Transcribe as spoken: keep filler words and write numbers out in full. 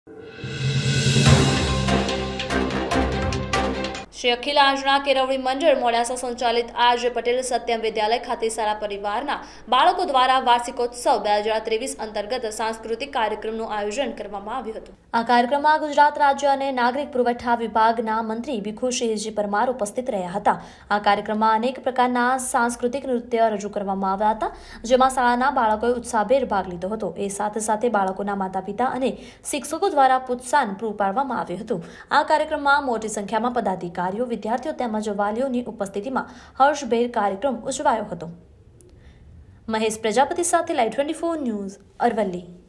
શ્રી અખિલ આંજણા કેળવણી મંડળ મોડાસા સંચાલિત આર જે પટેલ સત્યમ વિદ્યાલય ખાતે સારા પરિવારના બાળકો દ્વારા વાર્ષિકોત્સવ બે હજાર ત્રેવીસ અંતર્ગત સાંસ્કૃતિક કાર્યક્રમનું આયોજન કરવામાં આવ્યું હતું। આ કાર્યક્રમમાં ગુજરાત રાજ્ય અને નાગરિક પુરવઠા વિભાગના મંત્રી ભીખુસિંહજી પરમાર ઉપસ્થિત રહ્યા હતા। આ કાર્યક્રમમાં અનેક પ્રકારના સાંસ્કૃતિક નૃત્ય રજૂ કરવામાં આવ્યા હતા, જેમાં શાળાના બાળકોએ ઉત્સાહભેર ભાગ લીધો હતો। એ સાથે સાથે બાળકોના માતા પિતા અને શિક્ષકો દ્વારા પ્રોત્સાહન પૂરું પાડવામાં આવ્યું હતું। આ કાર્યક્રમમાં મોટી સંખ્યામાં પદાધિકારીઓ, વિદ્યાર્થીઓ તેમજ વાલીઓની ઉપસ્થિતિમાં હર્ષભેર કાર્યક્રમ ઉજવાયો હતો। મહેશ પ્રજાપતિ સાથે live twenty four news, Aravalli.